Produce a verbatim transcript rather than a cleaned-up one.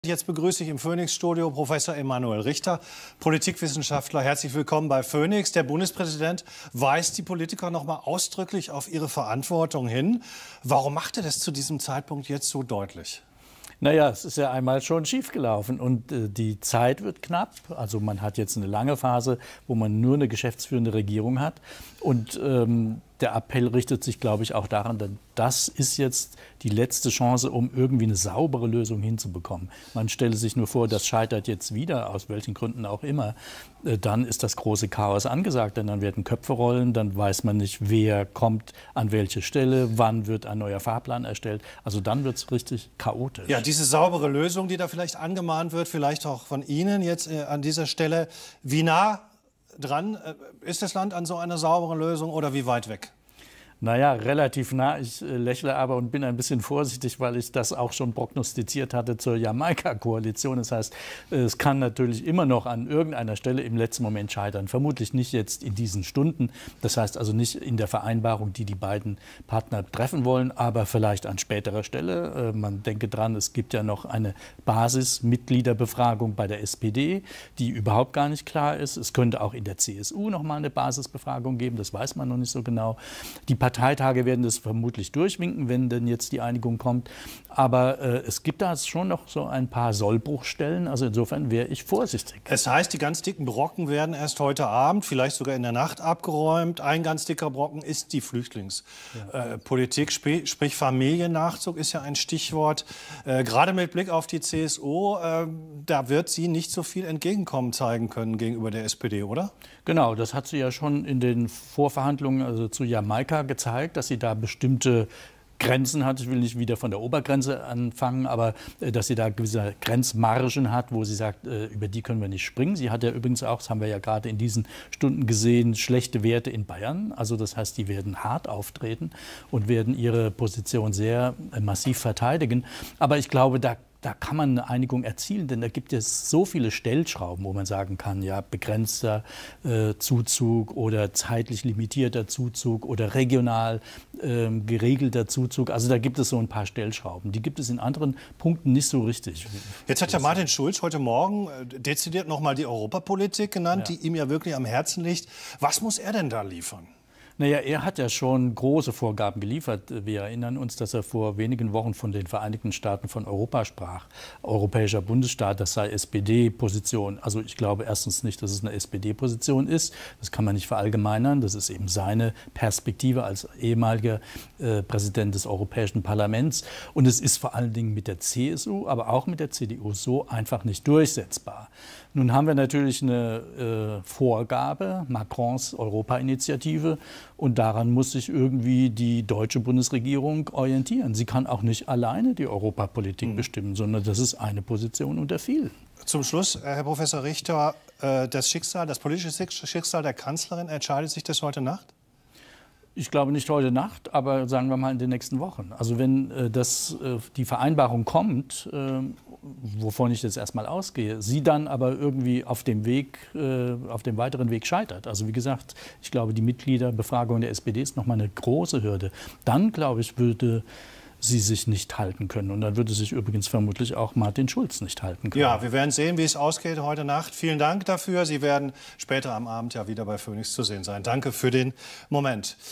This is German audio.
Jetzt begrüße ich im Phoenix-Studio Professor Emanuel Richter, Politikwissenschaftler. Herzlich willkommen bei Phoenix. Der Bundespräsident weist die Politiker noch mal ausdrücklich auf ihre Verantwortung hin. Warum macht er das zu diesem Zeitpunkt jetzt so deutlich? Naja, es ist ja einmal schon schiefgelaufen und äh, die Zeit wird knapp. Also man hat jetzt eine lange Phase, wo man nur eine geschäftsführende Regierung hat. Und ähm, der Appell richtet sich, glaube ich, auch daran, denn das ist jetzt die letzte Chance, um irgendwie eine saubere Lösung hinzubekommen. Man stelle sich nur vor, das scheitert jetzt wieder, aus welchen Gründen auch immer. Äh, dann ist das große Chaos angesagt, denn dann werden Köpfe rollen, dann weiß man nicht, wer kommt an welche Stelle, wann wird ein neuer Fahrplan erstellt. Also dann wird es richtig chaotisch. Ja, diese saubere Lösung, die da vielleicht angemahnt wird, vielleicht auch von Ihnen jetzt äh, an dieser Stelle, wie nah dran äh, ist das Land an so einer sauberen Lösung oder wie weit weg? Naja, relativ nah. Ich äh, lächle aber und bin ein bisschen vorsichtig, weil ich das auch schon prognostiziert hatte zur Jamaika-Koalition. Das heißt, äh, es kann natürlich immer noch an irgendeiner Stelle im letzten Moment scheitern. Vermutlich nicht jetzt in diesen Stunden. Das heißt also nicht in der Vereinbarung, die die beiden Partner treffen wollen, aber vielleicht an späterer Stelle. Äh, man denke dran, es gibt ja noch eine Basismitgliederbefragung bei der S P D, die überhaupt gar nicht klar ist. Es könnte auch in der C S U noch mal eine Basisbefragung geben. Das weiß man noch nicht so genau. Die Parteitage werden das vermutlich durchwinken, wenn denn jetzt die Einigung kommt. Aber äh, es gibt da schon noch so ein paar Sollbruchstellen. Also insofern wäre ich vorsichtig. Es heißt, die ganz dicken Brocken werden erst heute Abend, vielleicht sogar in der Nacht abgeräumt. Ein ganz dicker Brocken ist die Flüchtlingspolitik. Ja. Äh, sprich Familiennachzug ist ja ein Stichwort. Äh, gerade mit Blick auf die C S U, äh, da wird sie nicht so viel Entgegenkommen zeigen können gegenüber der S P D, oder? Genau, das hat sie ja schon in den Vorverhandlungen also zu Jamaika gezeigt, dass sie da bestimmte Grenzen hat. Ich will nicht wieder von der Obergrenze anfangen, aber äh, dass sie da gewisse Grenzmargen hat, wo sie sagt, äh, über die können wir nicht springen. Sie hat ja übrigens auch, das haben wir ja gerade in diesen Stunden gesehen, schlechte Werte in Bayern. Also das heißt, die werden hart auftreten und werden ihre Position sehr äh, massiv verteidigen. Aber ich glaube, da Da kann man eine Einigung erzielen, denn da gibt es so viele Stellschrauben, wo man sagen kann, ja, begrenzter äh, Zuzug oder zeitlich limitierter Zuzug oder regional äh, geregelter Zuzug. Also da gibt es so ein paar Stellschrauben. Die gibt es in anderen Punkten nicht so richtig. Jetzt hat ja Martin Schulz heute Morgen dezidiert noch mal die Europapolitik genannt, Ja. die ihm ja wirklich am Herzen liegt. Was muss er denn da liefern? Naja, er hat ja schon große Vorgaben geliefert. Wir erinnern uns, dass er vor wenigen Wochen von den Vereinigten Staaten von Europa sprach. Europäischer Bundesstaat, das sei S P D-Position. Also ich glaube erstens nicht, dass es eine S P D-Position ist. Das kann man nicht verallgemeinern. Das ist eben seine Perspektive als ehemaliger äh, Präsident des Europäischen Parlaments. Und es ist vor allen Dingen mit der C S U, aber auch mit der C D U so einfach nicht durchsetzbar. Nun haben wir natürlich eine äh, Vorgabe, Macrons Europa-Initiative. Und daran muss sich irgendwie die deutsche Bundesregierung orientieren. Sie kann auch nicht alleine die Europapolitik mhm. bestimmen, sondern das ist eine Position unter vielen. Zum Schluss, Herr Professor Richter, das Schicksal, das politische Schicksal der Kanzlerin, entscheidet sich das heute Nacht? Ich glaube nicht heute Nacht, aber sagen wir mal in den nächsten Wochen. Also wenn äh, das, äh, die Vereinbarung kommt, äh, wovon ich jetzt erstmal ausgehe, sie dann aber irgendwie auf dem Weg, äh, auf dem weiteren Weg scheitert. Also wie gesagt, ich glaube, die Mitgliederbefragung der S P D ist nochmal eine große Hürde. Dann, glaube ich, würde sie sich nicht halten können. Und dann würde sich übrigens vermutlich auch Martin Schulz nicht halten können. Ja, wir werden sehen, wie es ausgeht heute Nacht. Vielen Dank dafür. Sie werden später am Abend ja wieder bei Phoenix zu sehen sein. Danke für den Moment.